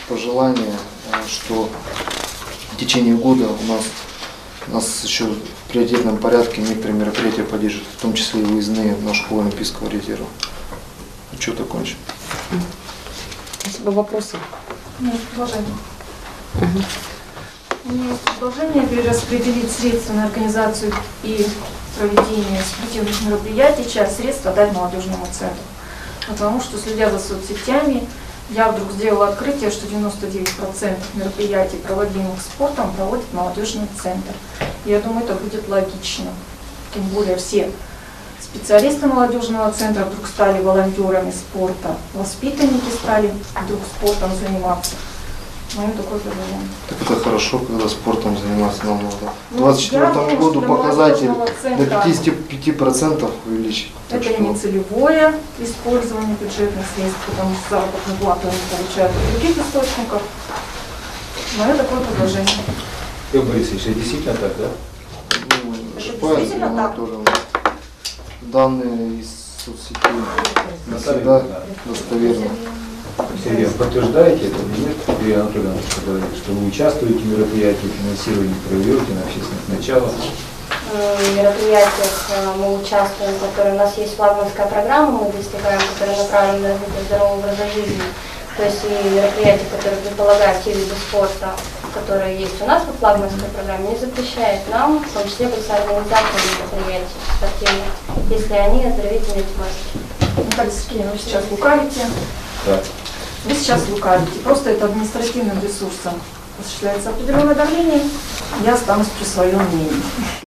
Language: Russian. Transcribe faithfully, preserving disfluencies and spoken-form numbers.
пожелание, что в течение года у нас, у нас еще в приоритетном порядке некоторые мероприятия поддержат, в том числе и выездные на школу Олимпийского резерва. Отчет окончен. Спасибо. Вопросы? Нет, предложение. Угу. У меня есть предложение перераспределить средства на организацию и проведение спортивных мероприятий, часть средств отдать молодежному центру. Потому что, следя за соцсетями, я вдруг сделала открытие, что девяносто девять процентов мероприятий, проводимых спортом, проводит молодежный центр. И я думаю, это будет логично. Тем более все специалисты молодежного центра вдруг стали волонтерами спорта, воспитанники стали вдруг спортом заниматься. Мое такое предложение. Так это хорошо, когда спортом заниматься нам надо. Ну, В двадцать четвёртом году показатель центра, до пятидесяти пяти процентов увеличить. Это что... не целевое использование бюджетных средств, потому что заработную плату они получают от других источников. Мое такое предложение. Игорь Борисович, это действительно так, да? Ну, Это ошибаюсь, действительно но так? тоже данные из соцсетей не всегда достоверны. Сергей, подтверждаете это или нет? Юрий Анатольевич говорит, что вы участвуете в мероприятии, финансировании, проверки на общественных началах. В мероприятиях мы участвуем, которые у нас есть флагманская программа, мы достигаем, которая направлена на развитие здорового образа жизни. То есть и мероприятия, которые предполагают те виды спорта, которые есть у нас по флагманской программе, не запрещает нам, в том числе быть организаторами мероприятий спортивных, если они оздоровительной тематики. Наталья Сергеевна, вы сейчас лукавите. Да. Вы сейчас лукавите. Просто это административным ресурсом осуществляется определенное давление. Я останусь при своем мнении.